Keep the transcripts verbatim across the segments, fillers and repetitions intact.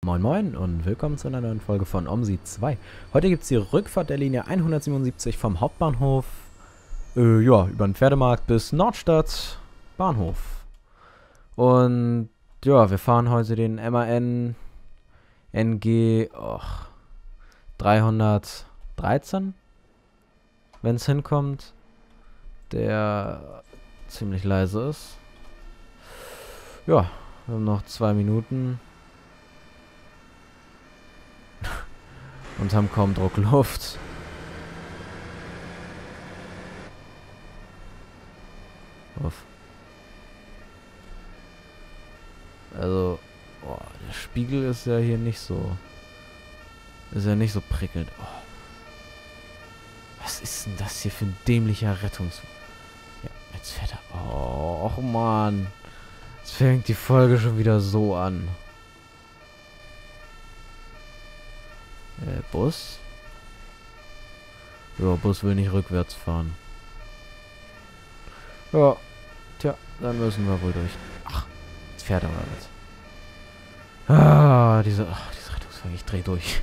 Moin Moin und willkommen zu einer neuen Folge von OMSI zwei. Heute gibt es die Rückfahrt der Linie hundertsiebenundsiebzig vom Hauptbahnhof, äh, ja, über den Pferdemarkt bis Nordstadt Bahnhof. Und ja, wir fahren heute den M A N N G oh, dreihundertdreizehn, wenn es hinkommt, der ziemlich leise ist. Ja, wir haben noch zwei Minuten. Und haben kaum Druckluft. Uff. Also, boah, der Spiegel ist ja hier nicht so. Ist ja nicht so prickelnd. Oh. Was ist denn das hier für ein dämlicher Rettungs... Ja, jetzt fährt er... Oh, och man. Jetzt fängt die Folge schon wieder so an. Äh, Bus? Ja, Bus will nicht rückwärts fahren. Ja, tja, dann müssen wir wohl durch. Ach, jetzt fährt er mal mit. Ah, diese, ach, diese Rettungswagen, ich dreh durch.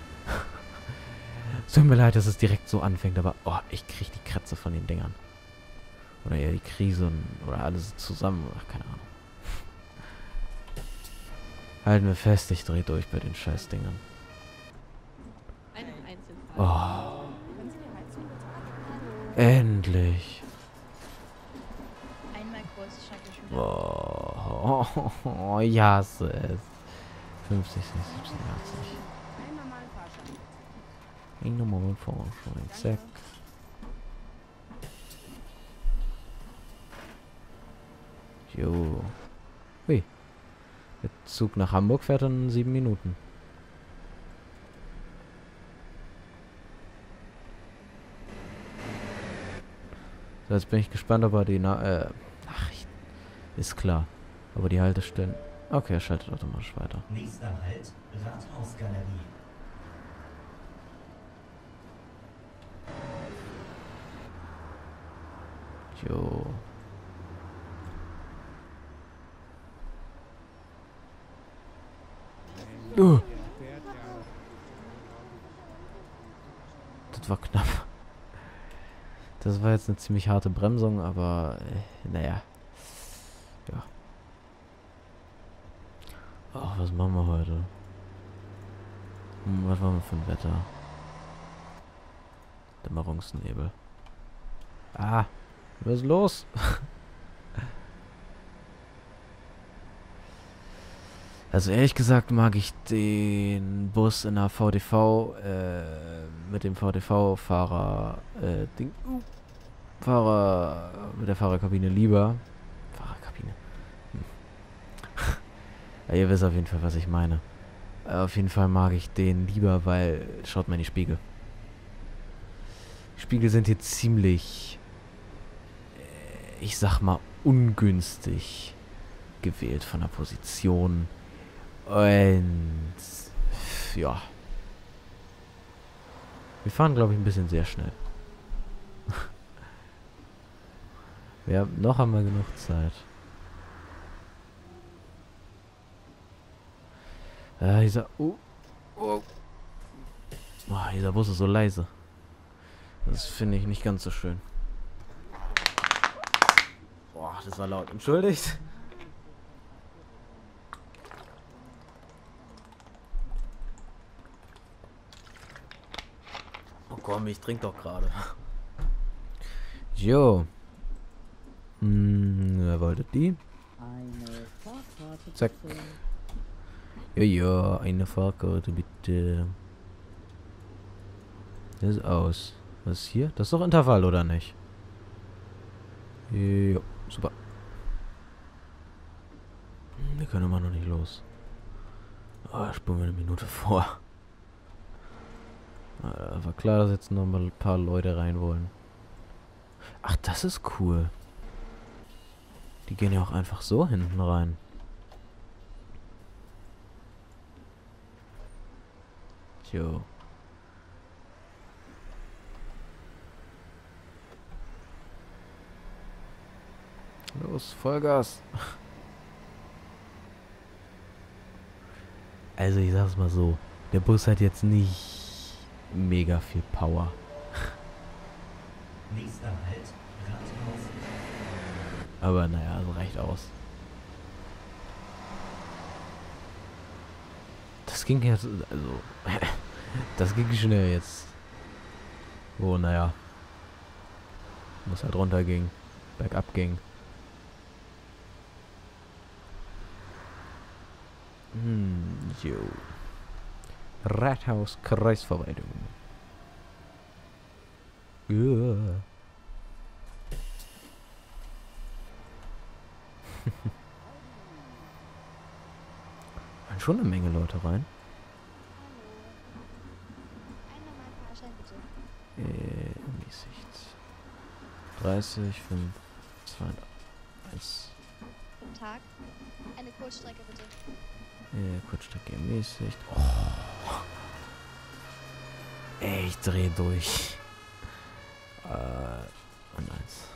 Es tut mir leid, dass es direkt so anfängt, aber oh, ich krieg die Kratze von den Dingern. Oder eher die Krise und, oder alles zusammen, ach, keine Ahnung. Halten wir fest, ich dreh durch bei den Scheißdingern. Oh. Endlich. Einmal kurz, Schacke Oh, oh, oh, ich hasse es. fünfzig, sechzig, siebzig, achtzig. Einmal mal Fahrschein. Ich nochmal mit Fahrschein. Zack. Jo. Hui. Der Zug nach Hamburg fährt in sieben Minuten. So, jetzt bin ich gespannt, ob er die Na äh, Nachrichten... Ist klar. Aber die Haltestellen... Okay, er schaltet automatisch weiter. Nächster Halt, Rathausgalerie. Jo. Uh. Das war knapp. Das war jetzt eine ziemlich harte Bremsung, aber äh, naja. Ja. Ach, was machen wir heute? Hm, was haben wir für ein Wetter? Dämmerungsnebel. Ah, was ist los? Also ehrlich gesagt mag ich den Bus in der V D V äh, mit dem V D V-Fahrer äh, Ding, uh, Fahrer mit der Fahrerkabine lieber. Fahrerkabine. Hm. Ja, ihr wisst auf jeden Fall, was ich meine. Äh, auf jeden Fall mag ich den lieber, weil schaut mal in die Spiegel. Die Spiegel sind hier ziemlich, äh, ich sag mal, ungünstig gewählt von der Position. Und ja. Wir fahren, glaube ich, ein bisschen sehr schnell. Wir haben, noch haben wir genug Zeit. Ja, dieser... Uh, oh. Oh, dieser Bus ist so leise. Das finde ich nicht ganz so schön. Boah, das war laut. Entschuldigt. Oh komm, ich trinke doch gerade. Jo. Hm, wer wollte die? Eine Fahrkarte. Zack. Ja, ja, eine Fahrkarte bitte. Das ist aus. Was ist hier? Das ist doch Intervall, oder nicht? Jo, super. Wir können immer noch nicht los. Oh, spulen wir eine Minute vor. War klar, dass jetzt noch mal ein paar Leute rein wollen. Ach, das ist cool. Die gehen ja auch einfach so hinten rein. Jo. Los, Vollgas. Also ich sag's mal so, der Bus hat jetzt nicht mega viel Power. Nächster Halt, Rathaus. Aber naja, also reicht aus. Das ging jetzt, also, das ging schnell jetzt. Oh, naja. Muss halt runterging, bergab ging. Hm, jo. Rathaus Kreisverwaltung. Ja. Waren schon eine Menge Leute rein. Einen normalen Fahrschein bitte. Äh, Ermäßigt. dreißig, fünf, zwei, eins. Guten Tag. Eine Kurzstrecke bitte. Äh, Kurzstrecke ermäßigt. Oh. Ey, ich dreh durch. Äh, und eins.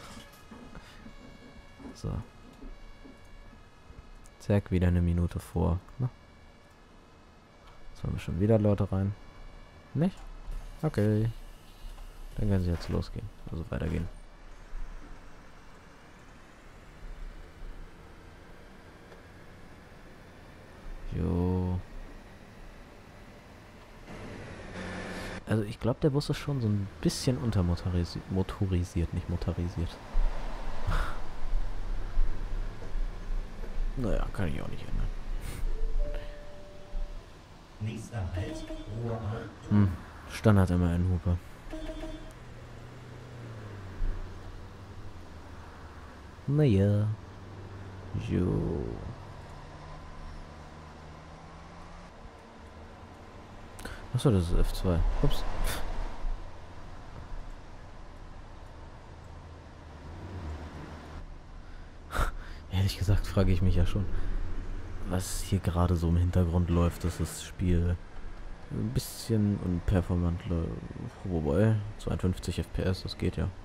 So. Zack, wieder eine Minute vor. Na? Jetzt wollen wir schon wieder Leute rein. Nicht? Okay. Dann können sie jetzt losgehen. Also weitergehen. Jo. Also ich glaube, der Bus ist schon so ein bisschen untermotorisiert. Motorisiert, nicht motorisiert. Naja, kann ich auch nicht ändern. Nächster Halt, Ruhrau. Hm, Standard immer in Hupe. Naja. Jo. Achso, das ist F zwei. Ups. Ehrlich gesagt frage ich mich ja schon, was hier gerade so im Hintergrund läuft, dass das Spiel ein bisschen unperformant läuft. Wobei, zweiundfünfzig F P S, das geht ja.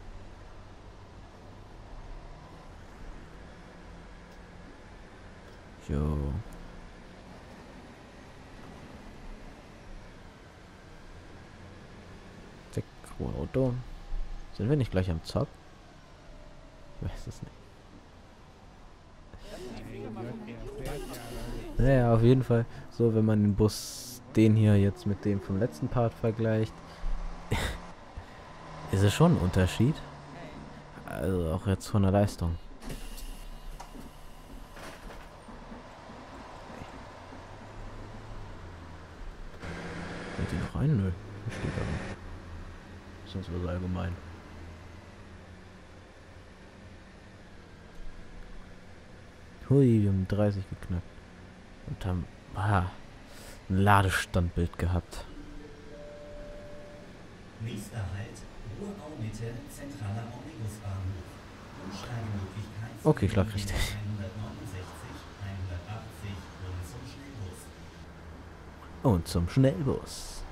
Jo. Zack, Auto. Sind wir nicht gleich am Zock? Ich weiß es nicht. Naja, auf jeden Fall. So, wenn man den Bus, den hier jetzt mit dem vom letzten Part vergleicht, ist es schon ein Unterschied. Also auch jetzt von der Leistung. Geht die noch rein? Nö. Hier steht aber. Sonst was allgemein. Hui, wir haben dreißig geknackt. Und haben ah, ein Ladestandbild gehabt. Nächster Halt, Ruhrau Mitte, zentraler Omnibusbahnhof. Umsteigemöglichkeit. Okay, ich lag richtig. hundertneunundsechzig, hundertachtzig und zum Schnellbus. Und zum Schnellbus.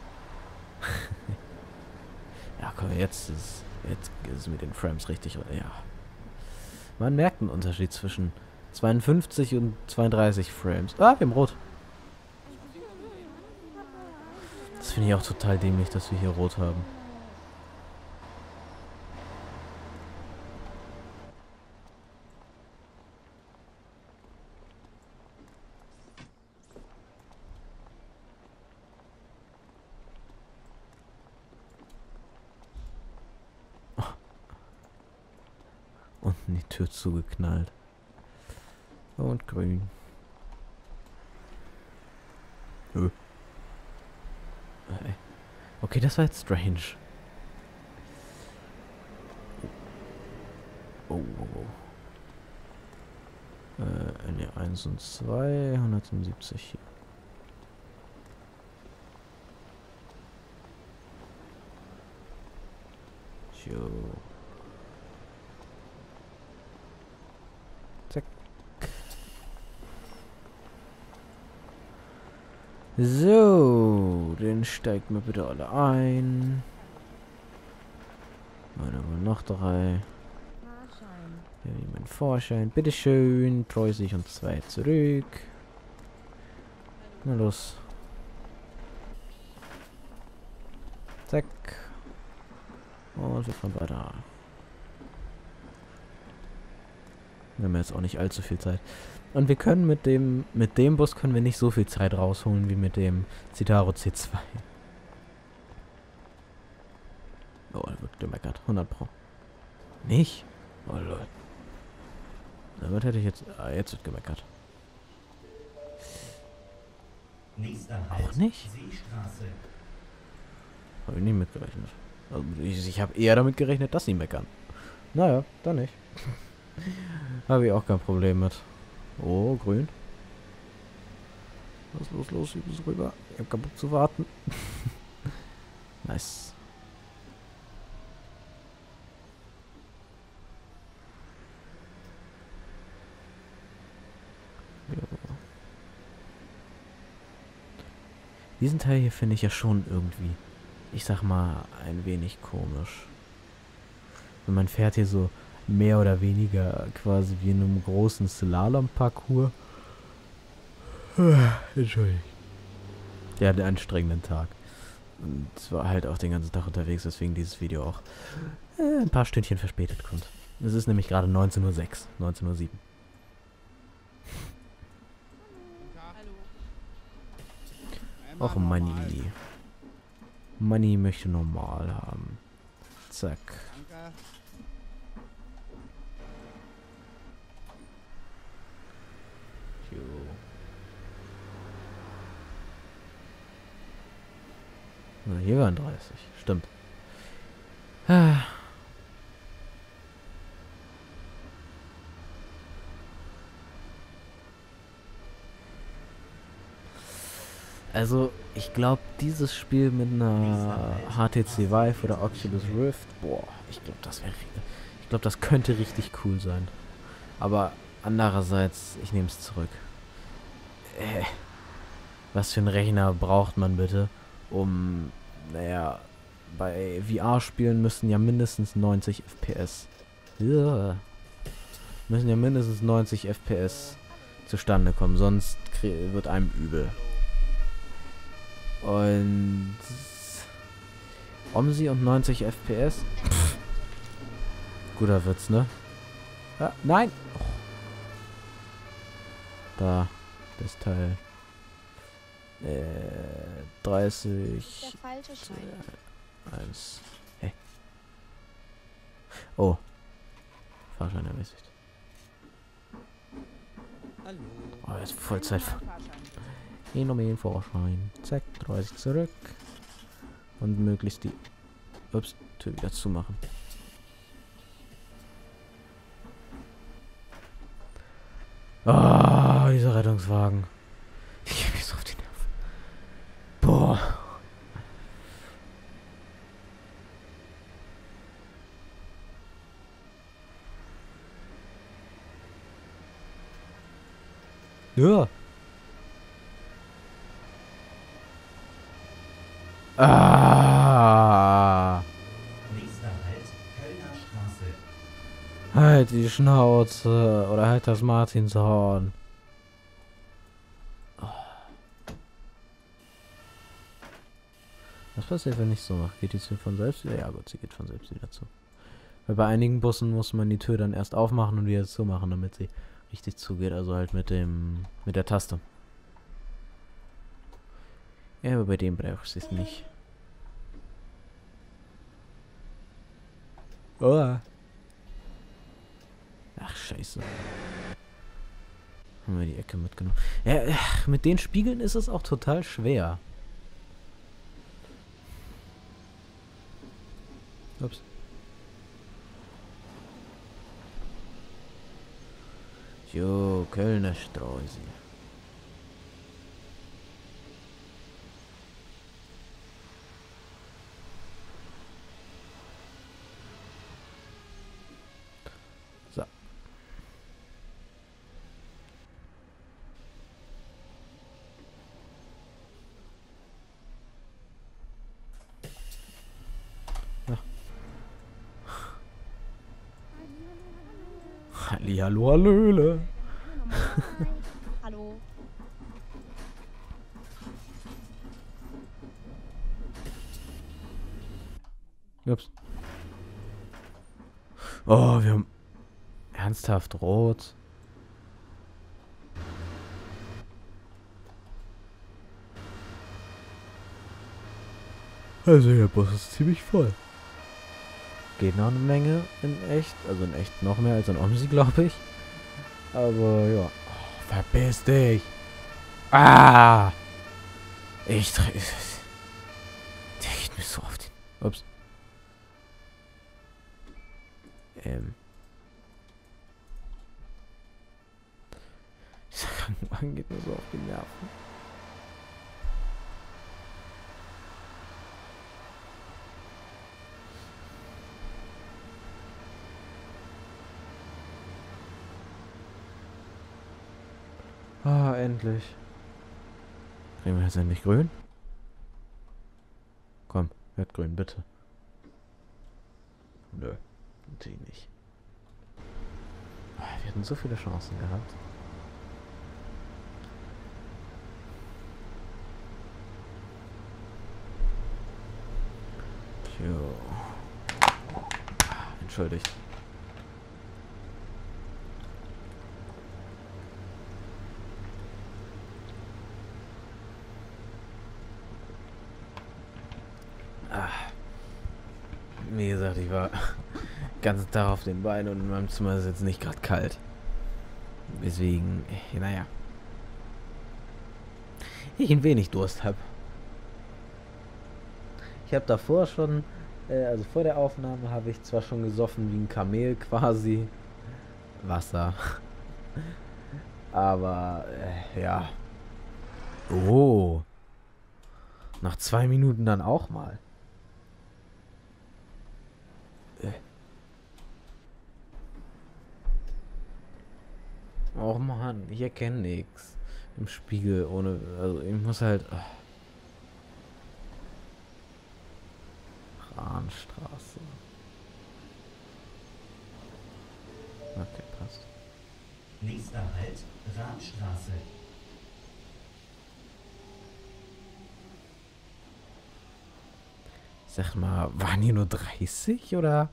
Ja, komm, jetzt ist, jetzt ist es mit den Frames richtig. Ja. Man merkt einen Unterschied zwischen zweiundfünfzig und zweiunddreißig Frames. Ah, wir haben rot. Das finde ich auch total dämlich, dass wir hier rot haben. Unten die Tür zugeknallt. Und grün. Nö. Okay, das war jetzt strange. Oh, oh, oh. Äh, ne, eins und zwei, hundertfünfundsiebzig hier. Jo. Zack. So, dann steigt mal bitte alle ein. Meine wohl noch drei. Fahrschein. Hier haben wir einen Vorschein. Bitteschön. dreißig und zwei zurück. Na los. Zack. Und wir fahren weiter. Wir haben jetzt auch nicht allzu viel Zeit. Und wir können mit dem mit dem Bus können wir nicht so viel Zeit rausholen wie mit dem Citaro C zwei. Oh, da wird gemeckert. hundert Pro. Nicht? Oh Leute. Damit hätte ich jetzt... Ah, jetzt wird gemeckert. Nächster Auch Halt, nicht? Seestraße. Habe ich nicht mitgerechnet. Also ich ich habe eher damit gerechnet, dass sie meckern. Naja, dann nicht. Habe ich auch kein Problem mit. Oh, grün. Los, los, los, schieb es rüber. Ich hab keinen Bock zu warten. Nice. Ja. Diesen Teil hier finde ich ja schon irgendwie, ich sag mal, ein wenig komisch. Und man fährt hier so mehr oder weniger quasi wie in einem großen Slalom-Parcours. Entschuldigung. Der hat einen anstrengenden Tag. Und war halt auch den ganzen Tag unterwegs, weswegen dieses Video auch äh, ein paar Stündchen verspätet kommt. Es ist nämlich gerade neunzehn Uhr sechs, neunzehn Uhr sieben. Och, Money. Money möchte normal haben. Zack. Jo. Na, hier waren dreißig. Stimmt. Ah. Also, ich glaube, dieses Spiel mit einer H T C Vive oder Oculus Rift, boah, ich glaube, das wäre, ich glaube, das könnte richtig cool sein. Aber andererseits, ich nehme es zurück. Äh, was für einen Rechner braucht man bitte, um, naja, bei V R-Spielen müssen ja mindestens neunzig F P S. Ja, müssen ja mindestens neunzig F P S zustande kommen, sonst wird einem übel. Und Omsi und neunzig F P S. Pff. Guter Witz, ne? Ja, nein! Oh. Da, das Teil. Äh, dreißig. Der falsche Schein. eins. Hey. Oh. Fahrschein ermäßigt. Hallo. Oh, jetzt Vollzeit. Fahrschein. Phänomen Vorschein. Zack, dreißig zurück. Und möglichst die ups, Tür wieder zumachen. Ah, oh, dieser Rettungswagen. Ich geh mich so auf die Nerven. Boah. Ja. Ah. Nächster Halt, Kölner Straße. Halt die Schnauze. Oder halt das Martinshorn. Oh. Was passiert, wenn ich so mache? Geht die Tür von selbst wieder? Ja gut, sie geht von selbst wieder zu. Weil bei einigen Bussen muss man die Tür dann erst aufmachen und wieder zumachen, damit sie richtig zugeht. Also halt mit dem, mit der Taste. Ja, aber bei dem brauchst du es nicht. Oh. Ach, scheiße. Haben wir die Ecke mitgenommen. Ja, ach, mit den Spiegeln ist es auch total schwer. Ups. Jo, Kölner Straße. So. Ja. Hallihallo, hallöle. Hallo. Ups. Oh, wir haben ernsthaft rot. Also der Bus ist ziemlich voll. Geht noch eine Menge in echt. Also in echt noch mehr als in Omsi, glaube ich. Aber ja. Oh, verpiss dich. Ah! Ich drehe. Der geht mir so auf den. Ups. Ähm. Dieser Krankenwagen geht mir so auf die Nerven. Ah, endlich. Kriegen wir jetzt endlich grün? Komm, werd grün, bitte. Nö, natürlich nicht. Wir hatten so viele Chancen gehabt. Jo. Entschuldigt. Wie gesagt, ich war den ganzen Tag auf den Beinen und in meinem Zimmer ist jetzt nicht gerade kalt. Deswegen, naja. Ich ein wenig Durst habe. Ich habe davor schon, äh, also vor der Aufnahme habe ich zwar schon gesoffen wie ein Kamel quasi. Wasser. Aber, äh, ja. Oh. Nach zwei Minuten dann auch mal. Oh Mann, ich erkenne nichts im Spiegel ohne, also ich muss halt. Rahnstraße. Okay, passt. Nächster Halt, Rahnstraße. Sag mal, waren hier nur dreißig oder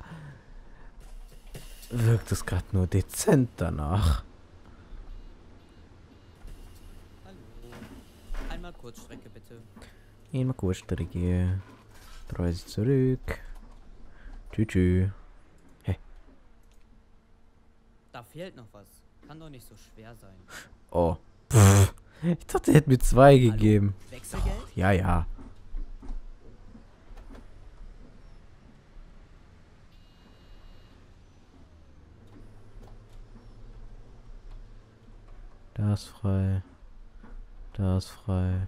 wirkt es gerade nur dezent danach? Einmal Kurzstrecke bitte. Einmal Kurzstrecke. dreißig zurück. Tschüss. Hä? Da fehlt noch was. Kann doch nicht so schwer sein. Oh. Pff. Ich dachte, er hätte mir zwei Hallo? gegeben. Wechselgeld? Oh, ja, ja. Da ist frei. Da ist frei.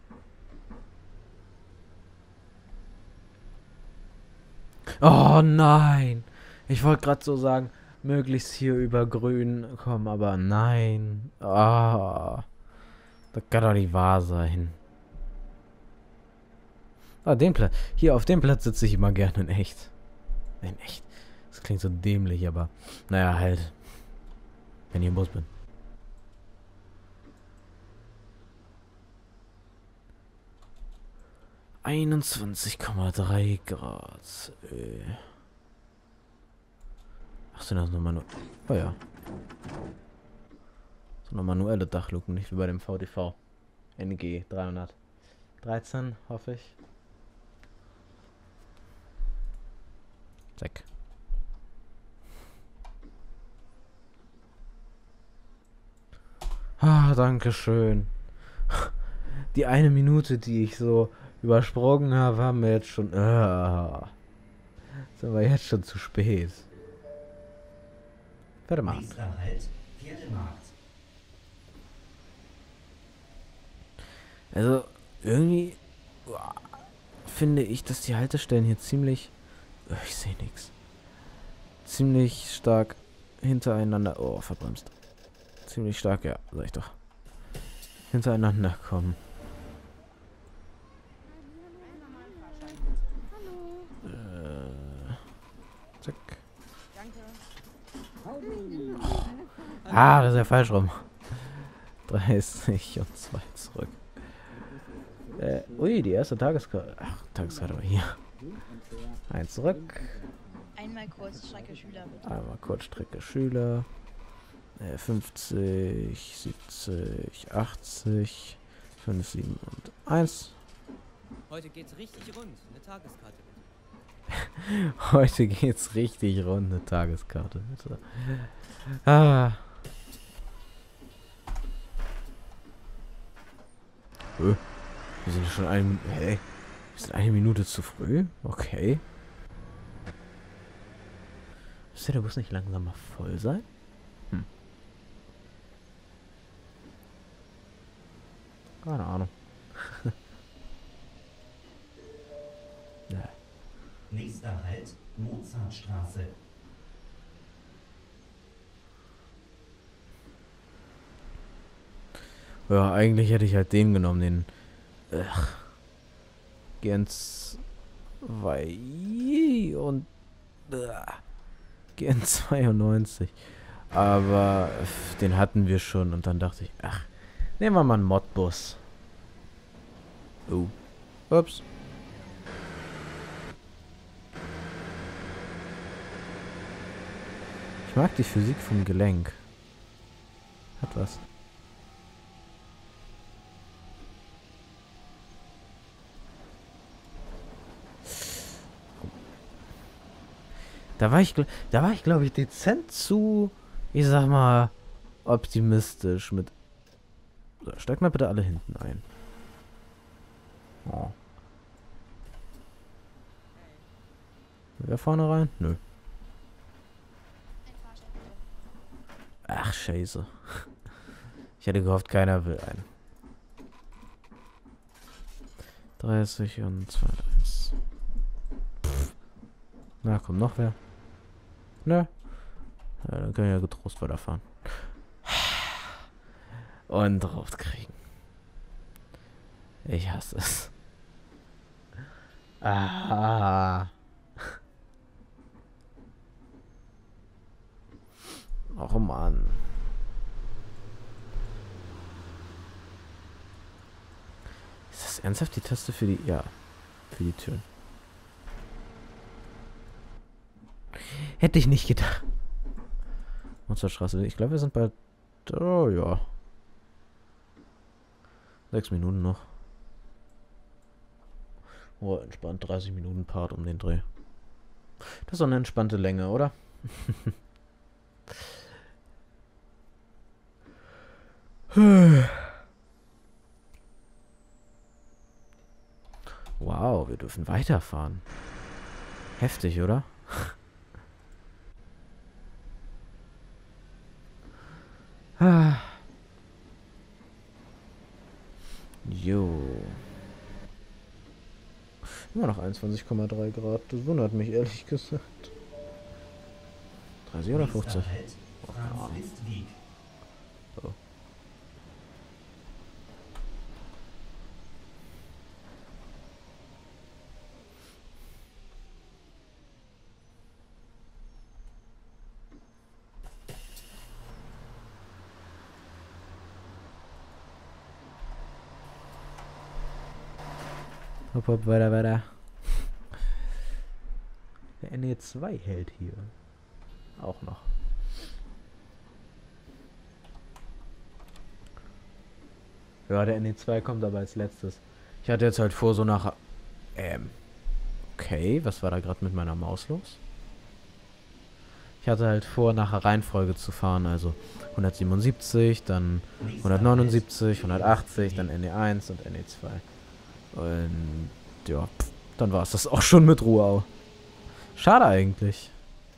Oh nein! Ich wollte gerade so sagen, möglichst hier über grün kommen, aber nein. Ah, das kann doch nicht wahr sein. Ah, den Platz. Hier auf dem Platz sitze ich immer gerne in echt. In echt. Das klingt so dämlich, aber naja, halt. Wenn ich im Bus bin. einundzwanzig Komma drei Grad. Äh. Ach, sind das nur manu... Oh ja. So, noch manuelle Dachluken, nicht wie bei dem V D V. N G dreihundertdreizehn, hoffe ich. Zack. Ah, danke schön. Die eine Minute, die ich so übersprungen habe, haben wir jetzt schon... Uh, sind wir jetzt schon zu spät. Pferdemarkt. Nächster Halt, Pferdemarkt. Also, irgendwie uah, finde ich, dass die Haltestellen hier ziemlich... Oh, ich sehe nichts. Ziemlich stark hintereinander... Oh, verbremst. Ziemlich stark, ja, sag ich doch. Hintereinander kommen. Zack. Ah, das ist ja falsch rum. dreißig und zwei zurück. Äh, ui, die erste Tageskarte. Ach, Tageskarte war hier. Ein zurück. Einmal Kurzstrecke Schüler bitte. Einmal Kurzstrecke Schüler. Äh, fünfzig, siebzig, achtzig, fünf, sieben und eins. Heute geht's richtig rund. Eine Tageskarte bitte. Heute geht's richtig rund, eine Tageskarte, bitte. Ah. Äh, wir sind schon eine Minute. Hä? Wir sind eine Minute zu früh? Okay. Müsste der Bus nicht langsam mal voll sein? Hm. Keine Ahnung. Ja. Nächster Halt, Mozartstraße. Ja, eigentlich hätte ich halt den genommen, den ach, Gens zwei und äh, Gen zweiundneunzig. Aber äh, den hatten wir schon und dann dachte ich, ach, nehmen wir mal einen Modbus. Oh. Ups. Ich mag die Physik vom Gelenk. Hat was. Da war ich, gl- da war ich, glaube ich, dezent zu, ich sag mal, optimistisch mit. So, steigt mal bitte alle hinten ein. Oh. Wer vorne rein? Nö. Ein Fahrschein bitte. Ach, scheiße. Ich hätte gehofft, keiner will einen. dreißig und zweiunddreißig. Pff. Na, kommt noch wer? Nö. Ja, dann können wir ja getrost weiterfahren. Und drauf kriegen. Ich hasse es. Ah. Oh Mann. Ist das ernsthaft die Taste für die... Ja. Für die Türen. Hätte ich nicht gedacht. Monsterstraße. Ich glaube, wir sind bald... Oh, ja. Sechs Minuten noch. Oh, entspannt. dreißig Minuten Part um den Dreh. Das ist doch eine entspannte Länge, oder? Wow, wir dürfen weiterfahren. Heftig, oder? Jo. Immer noch einundzwanzig Komma drei Grad. Das wundert mich ehrlich gesagt. dreißig oder fünfzig? Nächster Halt, Franz-Liszt-Weg. Oh. Hopp, hopp, weiter, weiter. Der N E zwei hält hier. Auch noch. Ja, der N E zwei kommt aber als letztes. Ich hatte jetzt halt vor, so nach... Ähm... Okay, was war da gerade mit meiner Maus los? Ich hatte halt vor, nach der Reihenfolge zu fahren, also hundertsiebenundsiebzig, dann hundertneunundsiebzig, hundertachtzig, dann N E eins und N E zwei. Und ja, pff, dann war es das auch schon mit Ruau. Schade eigentlich.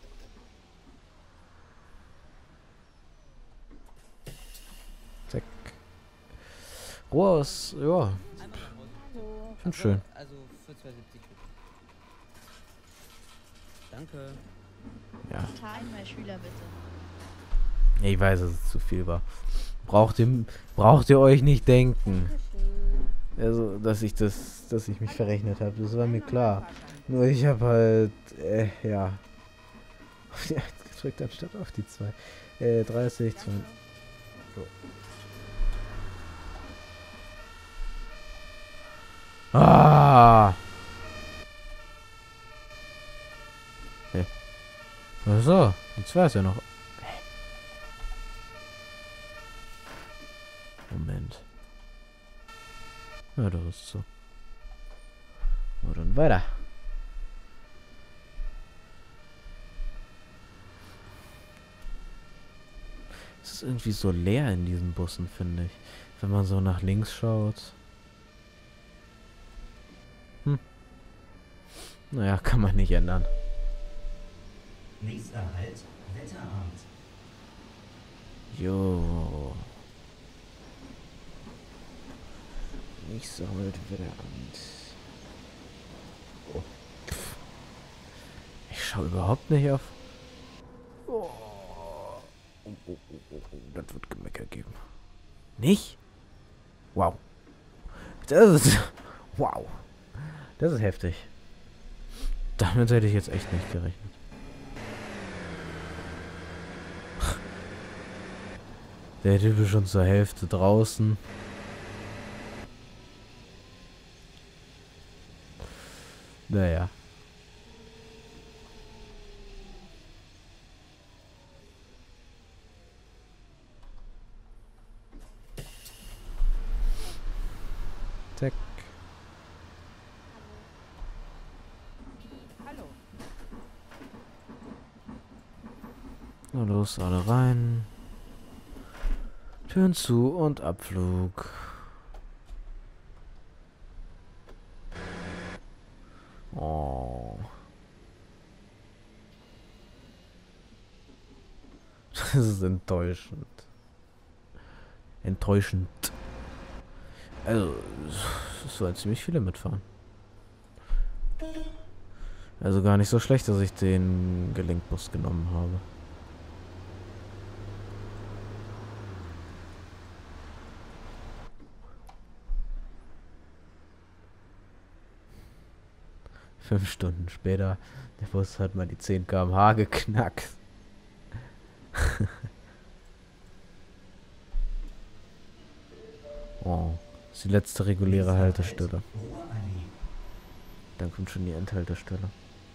Zack. Ruau ist, ja, Einmal nach Hause. ich find's schön. Also für zwei siebzig bitte. Danke. Ja, Einmal Schüler bitte. ich weiß, dass es zu viel war. Braucht ihr, braucht ihr euch nicht denken. Also, dass ich das, dass ich mich verrechnet habe, das war mir klar. Nur ich habe halt, äh, ja, auf die eins gedrückt anstatt auf die zwei. Äh, dreißig, zwanzig. So. Ah! Ach so, die zwei ist ja noch. Moment. Ja, das ist so. Und dann weiter. Es ist irgendwie so leer in diesen Bussen, finde ich. Wenn man so nach links schaut. Hm. Naja, kann man nicht ändern. Nächster Halt, Wetteramt. Jo. Nicht so mit Wetteramt. Oh. Ich schaue überhaupt nicht auf. Oh. Oh, oh, oh, oh, oh. Das wird Gemecker geben. Nicht? Wow. Das ist. Wow. Das ist heftig. Damit hätte ich jetzt echt nicht gerechnet. Der Typ ist schon zur Hälfte draußen. Naja. Zack. Hallo. Na los, alle rein. Türen zu und Abflug. Oh. Das ist enttäuschend. Enttäuschend. Also, es sollen ziemlich viele mitfahren. Also gar nicht so schlecht, dass ich den Gelenkbus genommen habe. Fünf Stunden später, der Bus hat mal die zehn Kilometer pro Stunde geknackt. Oh, das ist die letzte reguläre Haltestelle. Dann kommt schon die Endhaltestelle.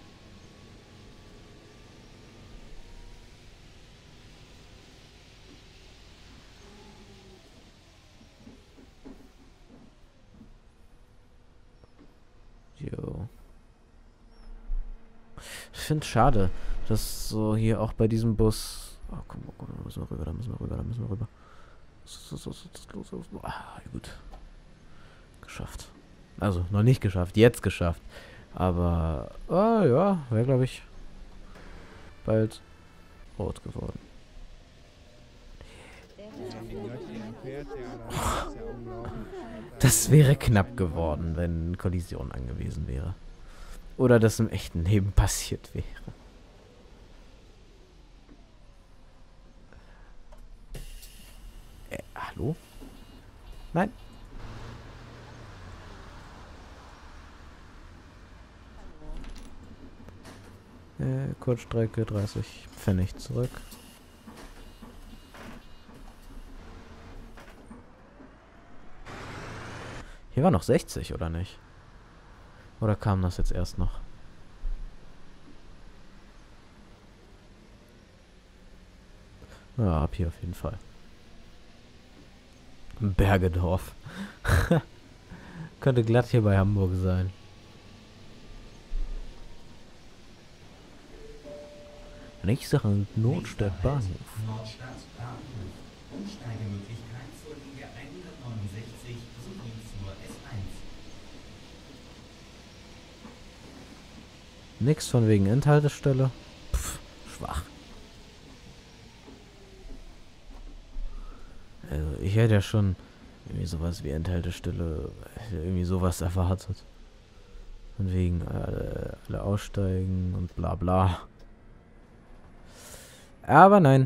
Jo. Ich finde es schade, dass so hier auch bei diesem Bus. Oh, komm, komm, da müssen wir rüber, da müssen wir rüber, da müssen wir rüber. So, so, so, los, los, los. Ah, gut. Geschafft. Also, noch nicht geschafft, jetzt geschafft. Aber, ah, ja, wäre, glaube ich, bald rot geworden. Das wäre knapp geworden, wenn Kollision angewiesen wäre. Oder das im echten Leben passiert wäre. Äh, hallo? Nein. Äh, Kurzstrecke dreißig Pfennig zurück. Hier war noch sechzig, oder nicht? Oder kam das jetzt erst noch? Ja, ab hier auf jeden Fall. Bergedorf. Könnte glatt hier bei Hamburg sein. Nächster Halt Nordstadt Bahnhof. Nordstadt Bahnhof. Umsteigemöglichkeit zur Linie hundertneunundsechzig sowie zur S eins. Nix von wegen Endhaltestelle. Pff, schwach. Also ich hätte ja schon irgendwie sowas wie Endhaltestelle, irgendwie sowas erwartet. Von wegen äh, alle aussteigen und bla bla. Aber nein.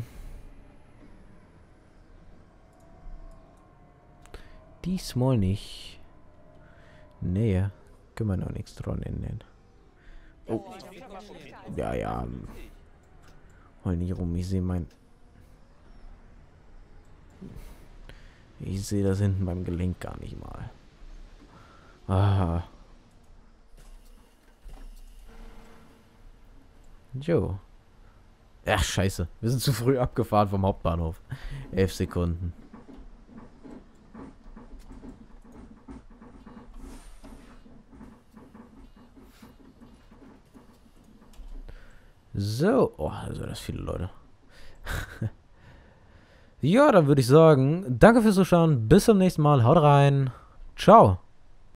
Diesmal nicht. Nee, können wir noch nichts dran ändern. Oh. Ja, ja. Heul nicht rum, ich sehe mein... Ich sehe das hinten beim Gelenk gar nicht mal. Ah. Jo. Ach, scheiße. Wir sind zu früh abgefahren vom Hauptbahnhof. Elf Sekunden. So. Oh, also das viele Leute. Ja, dann würde ich sagen, danke fürs Zuschauen. Bis zum nächsten Mal. Haut rein. Ciao.